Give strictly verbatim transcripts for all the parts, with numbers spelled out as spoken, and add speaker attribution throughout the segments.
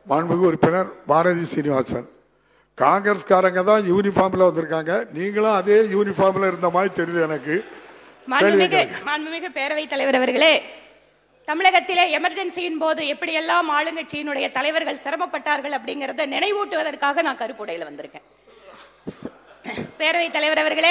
Speaker 1: மாண்புமிகு உறுப்பினர் பாரதி சீனிவாசன், காங்கிரஸ்காரங்க தான் யூனிஃபார்ம்ல வந்திருக்காங்க, நீங்களும் அதே யூனிஃபார்ம்ல இருந்த மாதிரி தெரியுது எனக்கு.
Speaker 2: மாண்புமிகு பேரவைத் தலைவர் அவர்களே, தமிழகத்திலே எமர்ஜென்சியின் போது எப்படியெல்லாம் ஆளுங்கட்சியினுடைய தலைவர்கள் சிரமப்பட்டார்கள் அப்படிங்கறத நினைவூட்டுவதற்காக நான் கருப்புடையில வந்திருக்கேன். பேரவைத் தலைவர் அவர்களே,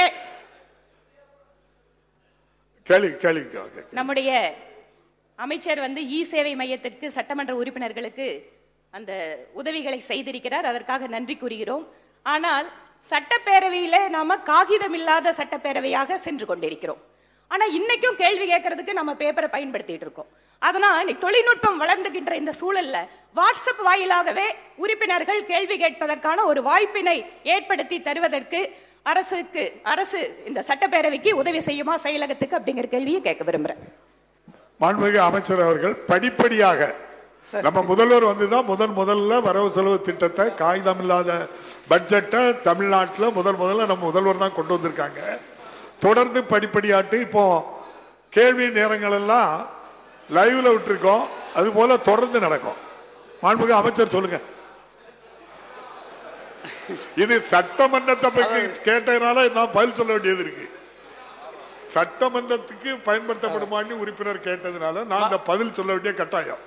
Speaker 2: நம்முடைய அமைச்சர் வந்து இ சேவை மையத்திற்கு சட்டமன்ற உறுப்பினர்களுக்கு அந்த உதவிகளை செய்திருக்கிறார், அதற்காக நன்றி கூறுகிறோம். ஆனால் சட்டப்பேரவையில நாம காகிதம் இல்லாத சட்டப்பேரவையாக சென்று கொண்டிருக்கிறோம். ஆனா இன்னைக்கும் கேள்வி கேட்கறதுக்கு நம்ம பேப்பரை பயன்படுத்திட்டு இருக்கோம். அதனால் தொழில்நுட்பம் வளர்ந்துகின்ற இந்த சூழல்ல வாட்ஸ்அப் வாயிலாகவே உறுப்பினர்கள் கேள்வி கேட்பதற்கான ஒரு வாய்ப்பினை ஏற்படுத்தி தருவதற்கு அரசுக்கு அரசு இந்த சட்டப்பேரவைக்கு உதவி செய்யுமா செயலகத்துக்கு அப்படிங்கிற கேள்வியை கேட்க விரும்புறேன்.
Speaker 1: மாண்புமிகு அமைச்சர் அவர்கள் படிப்படியாக நம்ம முதல்வர் வந்துதான் முதன் முதல்ல வரவு செலவு திட்டத்தை காகிதம் இல்லாத பட்ஜெட்டை தமிழ்நாட்டில் முதல் முதல்ல நம்ம முதல்வர் தான் கொண்டு வந்திருக்காங்க. தொடர்ந்து படிப்படியாட்டு இப்போ கேள்வி நேரங்கள் எல்லாம் லைவ்ல விட்டுருக்கோம், அது போல தொடர்ந்து நடக்கும். மாண்புமிகு அமைச்சர் சொல்லுங்க. இது சட்டமன்றத்தை பற்றி கேட்டதுனால நான் பதில் சொல்ல வேண்டியது இருக்கு. சட்டமன்றத்துக்கு பயன்படுத்தப்படுமான்னு உறுப்பினர் கேட்டதுனால நான் அந்த பதில் சொல்ல வேண்டிய கட்டாயம்.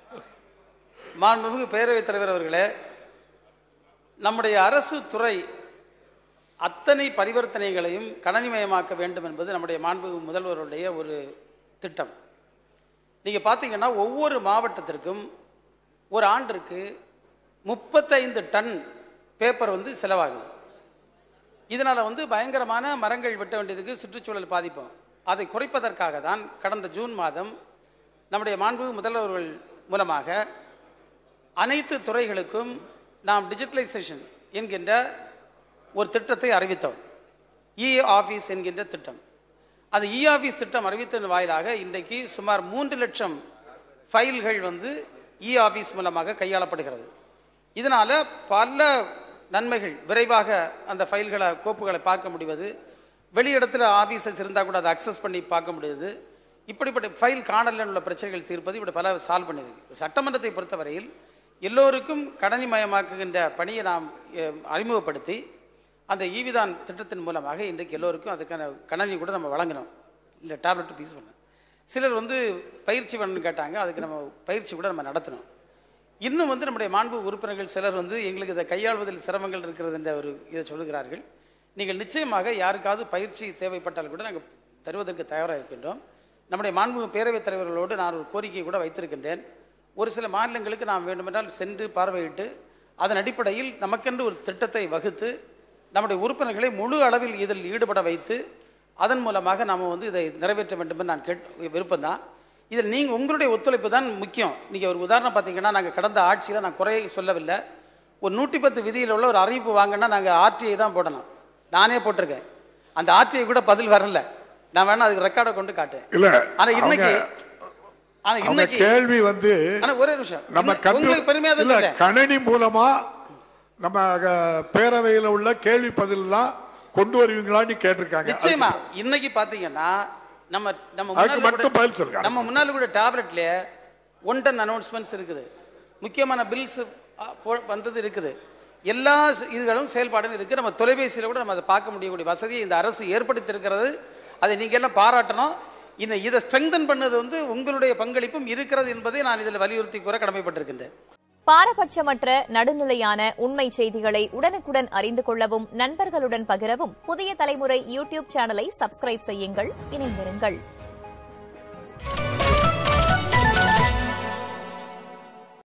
Speaker 3: மாண்புமிகு பேரவைத் தலைவர் அவர்களே, நம்முடைய அரசு துறை அத்தனை பரிவர்த்தனைகளையும் கணனிமயமாக்க வேண்டும் என்பது நம்முடைய மாண்புமிகு முதல்வருடைய ஒரு திட்டம். நீங்க பாத்தீங்கன்னா ஒவ்வொரு மாவட்டத்திற்கும் ஒரு ஆண்டிற்கு முப்பத்தைந்து டன் பேப்பர் வந்து செலவாகுது. இதனால வந்து பயங்கரமான மரங்கள் வெட்ட வேண்டியிருக்கு, சுற்றுச்சூழல் பாதிப்போம். அதை குறைப்பதற்காக தான் கடந்த ஜூன் மாதம் நம்முடைய மாண்புமிகு முதல்வர்கள் மூலமாக அனைத்து துறைகளுக்கும் நாம் டிஜிட்டலைசேஷன் என்கின்ற ஒரு திட்டத்தை அறிவித்தோம். இ ஆபீஸ் என்கின்ற திட்டம். அந்த இ ஆபீஸ் திட்டம் அறிவித்ததன் வாயிலாக இன்றைக்கு சுமார் மூன்று லட்சம் ஃபைல்கள் வந்து இ ஆபீஸ் மூலமாக கையாளப்படுகிறது. இதனால பல நன்மைகள், விரைவாக அந்த ஃபைல்களை கோப்புகளை பார்க்க முடிவது, வெளியிடத்தில் ஆபீசஸ் இருந்தால் கூட அதை அக்சஸ் பண்ணி பார்க்க முடியுது. இப்படிப்பட்ட ஃபைல் காணலில் உள்ள பிரச்சனைகள் தீர்ப்பது இப்படி பல சால்வ் பண்ணியிருக்கு. சட்டமன்றத்தை பொறுத்தவரையில் எல்லோருக்கும் கணனிமயமாக்குகின்ற பணியை நாம் அறிமுகப்படுத்தி அந்த ஈவிதான் திட்டத்தின் மூலமாக இன்றைக்கு எல்லோருக்கும் அதுக்கான கணனி கூட நம்ம வழங்கினோம். இல்லை டேப்லெட் பீஸ் பண்ண சிலர் வந்து பயிற்சி பண்ணணும்னு கேட்டாங்க, அதுக்கு நம்ம பயிற்சி கூட நம்ம நடத்தினோம். இன்னும் வந்து நம்முடைய மாண்பு உறுப்பினர்கள் சிலர் வந்து எங்களுக்கு இதை கையாள்வதில் சிரமங்கள் இருக்கிறது என்ற ஒரு இதை சொல்லுகிறார்கள். நீங்கள் நிச்சயமாக யாருக்காவது பயிற்சி தேவைப்பட்டால் கூட நாங்கள் தருவதற்கு தயாராக இருக்கின்றோம். நம்முடைய மாண்பு பேரவைத் தலைவர்களோடு நான் ஒரு கோரிக்கை கூட வைத்திருக்கின்றேன். ஒரு சில மாநிலங்களுக்கு நாம் வேண்டுமென்றால் சென்று பார்வையிட்டு அதன் அடிப்படையில் நமக்கென்று ஒரு திட்டத்தை வகுத்து நம்முடைய உறுப்பினர்களை முழு அளவில் இதில் ஈடுபட வைத்து அதன் மூலமாக நாம் வந்து இதை நிறைவேற்ற வேண்டும் என்று நான் கேட் விருப்பம் தான். இதில் நீங்கள் உங்களுடைய ஒத்துழைப்பு தான் முக்கியம். நீங்கள் ஒரு உதாரணம் பார்த்தீங்கன்னா, நாங்கள் கடந்த ஆட்சியில் நான் குறை சொல்லவில்லை, ஒரு நூற்றி பத்து விதியில் உள்ள ஒரு அறிவிப்பு வாங்கினா நாங்கள் ஆர்டிஐ தான் போடணும். நானே போட்டிருக்கேன். அந்த ஆர்டிஐ கூட பதில் வரல. நான் வேணா அதுக்கு ரெக்கார்டை கொண்டு காட்டேன்.
Speaker 1: இல்லை,
Speaker 3: ஆனால் இன்னைக்கு ஆனா இன்னைக்கு
Speaker 1: கேள்வி வந்து
Speaker 3: ஒரே நிமிஷம்,
Speaker 1: நம்ம கணினி மூலமா நம்ம பேரவையில் உள்ள கேள்வி பதிலாம் கொண்டு வருவீங்களான்னு கேட்டிருக்காங்க.
Speaker 3: நிச்சயமா இன்னைக்கு பாத்தீங்கன்னா நம்ம நம்ம நம்ம முன்னாள் கூட டேப்லெட்ல ஒன் டன் அனௌன்ஸ்மெண்ட்ஸ் இருக்குது, முக்கியமான பில்ஸ் வந்தது இருக்குது, எல்லா இதுகளும் செயல்பாடும் இருக்கு. நம்ம தொலைபேசியில கூட நம்ம அதை பார்க்க முடியக்கூடிய வசதியை இந்த அரசு ஏற்படுத்தி இருக்கிறது. அதை நீங்க எல்லாம் பாராட்டணும். இன்னும் இதை ஸ்ட்ரெங்தன் பண்ணது வந்து உங்களுடைய பங்களிப்பும் இருக்கிறது என்பதை நான் இதில் வலியுறுத்தி கூற கடமைப்பட்டிருக்கின்றேன்.
Speaker 4: பாரபட்சமற்ற நடுநிலையான உண்மை செய்திகளை உடனுக்குடன் அறிந்து கொள்ளவும் நண்பர்களுடன் பகிரவும் புதிய தலைமுறை யூடியூப் சேனலை சப்ஸ்கிரைப் செய்யுங்கள். இணைந்திருங்கள்.